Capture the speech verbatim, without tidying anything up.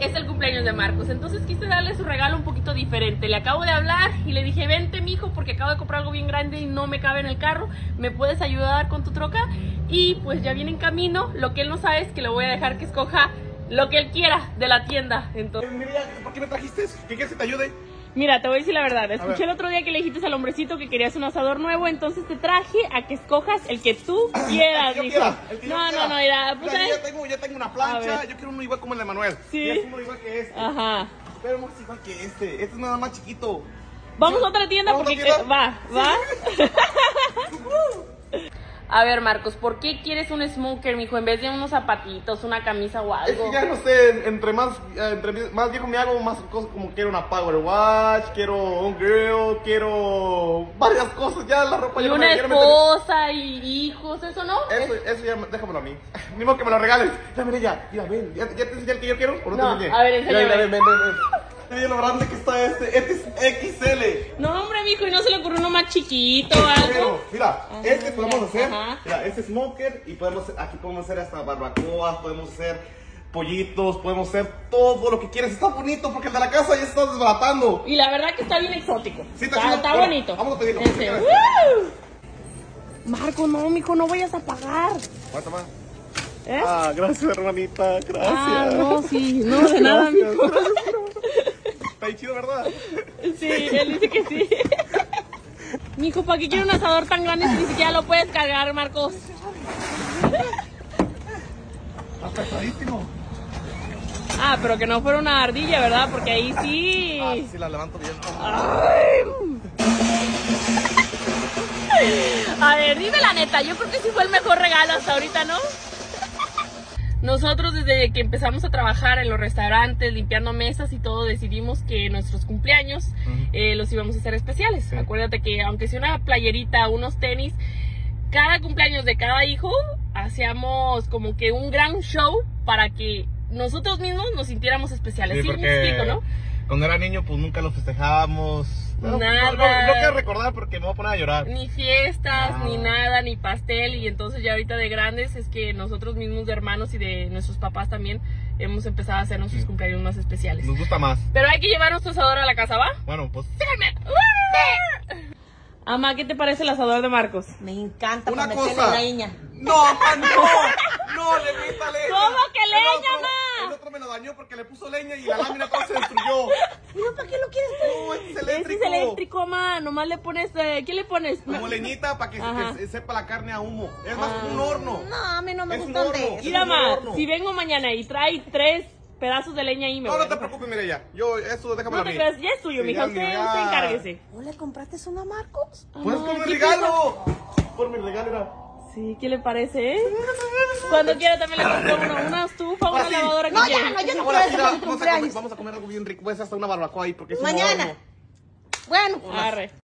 es el cumpleaños de Marcos, entonces quise darle su regalo un poquito diferente. Le acabo de hablar y le dije, vente mijo, porque acabo de comprar algo bien grande y no me cabe en el carro, ¿me puedes ayudar con tu troca? Y pues ya viene en camino. Lo que él no sabe es que le voy a dejar que escoja lo que él quiera de la tienda. Entonces, mira, ¿por qué me trajiste? ¿Qué quieres que te ayude? mira, te voy a decir la verdad, escuché el otro día que le dijiste al hombrecito que querías un asador nuevo, entonces te traje a que escojas el que tú quieras, el que yo mijo. quiera, el que yo No, quiera. no, no, mira, pues Mira, yo, ¿sabes? ya tengo, yo tengo una A plancha, ver. yo quiero uno igual como el de Manuel. Sí. Y es uno igual que este. Ajá. Pero más igual que este. Este es nada más chiquito. Vamos Yo- a otra tienda ¿Vamos a porque... otra tienda? eh, va, va. A ver, Marcos, ¿por qué quieres un smoker, mijo, en vez de unos zapatitos, una camisa o Es algo? que ya no sé, entre más, eh, entre más viejo me hago, más cosas como quiero una Power Watch, quiero un grill, quiero varias cosas. Ya la ropa Y ya no una me- ya no me- esposa y hijos, ¿eso no? Eso, eso ya, déjamelo a mí. Ni modo que me lo regales. Ya, mira, ya, mira, ven. ¿Ya, ya te enseñé el que yo quiero? ¿O no, No, te enseñé? a ver, enséñame. Mira, mira, ven, ven, ven. Mira lo grande que está este. Este es equis ele. No, hombre, mijo, ¿y no se le ocurrió uno más chiquito o algo? Pero, mira, Ajá, este podemos mira, hacer. ajá. Mira, este smoker. Y podemos, aquí podemos hacer hasta barbacoas, podemos hacer pollitos, podemos hacer todo lo que quieras. Está bonito porque el de la casa ya se está desbaratando. Y la verdad que está bien exótico. Sí, está, chido. está Bueno, bonito. Vamos a pedirlo. Ese. ¿Qué quieres? ¡Woo! Marco, no, mijo, no vayas a pagar. Aguanta más. ¿Eh? Ah, gracias, hermanita. Gracias. Ah, no, sí, no, de nada, Gracias, mijo. gracias, Está ahí chido, ¿verdad? Sí, él dice que sí. Mijo, ¿para qué quiere un asador tan grande si ni siquiera lo puedes cargar, Marcos? Está pesadísimo. Ah, pero que no fuera una ardilla, ¿verdad? Porque ahí sí. Ah, sí, la levanto bien. Ay. A ver, dime la neta, yo creo que sí fue el mejor regalo hasta ahorita, ¿no? Nosotros desde que empezamos a trabajar en los restaurantes, limpiando mesas y todo, decidimos que nuestros cumpleaños Uh-huh. eh, los íbamos a hacer especiales. Sí. Acuérdate que aunque sea una playerita, unos tenis, cada cumpleaños de cada hijo hacíamos como que un gran show para que nosotros mismos nos sintiéramos especiales. Sí, me explico, ¿no? cuando era niño pues nunca lo festejábamos. No, Nada. No, no, no quiero recordar porque me voy a poner a llorar. Ni fiestas, No. ni nada, ni pastel. Y entonces ya ahorita de grandes es que nosotros mismos de hermanos y de nuestros papás también hemos empezado a hacer nuestros Sí. cumpleaños más especiales. Nos gusta más. Pero hay que llevar nuestro asador a la casa, ¿va? Bueno, pues Ama, ¿qué te parece el asador de Marcos? Me encanta una para meterle cosa. leña. No, man, no. No, le meta leña. ¿Cómo que El leña, otro- ma? El otro me lo dañó porque le puso leña y la lámina toda se destruyó. ¿Pero para qué lo quieres poner? No, este es Ese eléctrico. es eléctrico, ama. Nomás le pones... Eh, ¿Qué le pones? Como leñita para que, Ajá. que se- sepa la carne a humo. Es más Ah. como un horno. No, a mí no me Es un gustan horno. de eso. Mira, es un ma, horno. si vengo mañana y trae tres pedazos de leña ahí, me No, voy. no te preocupes, mira ya. Yo, eso déjamelo No a te mí. creas, ya es tuyo, Sí, mija. ya, Usted, mira. usted encárguese. ¿O le compraste uno a Marcos? Pues Ay, por mi ¿qué regalo. Por mi regalo era. Sí, ¿qué le parece, eh? Cuando quiera también le compro uno, una estufa, una Ahora sí. lavadora que No, quiera. ya, no, yo no Ahora quiero sí, eso ya, para mi vamos, a comer, cumpleaños. vamos a comer algo bien rico. Voy a hacer hasta una barbacoa ahí porque es un Mañana. horno. Bueno. Arre.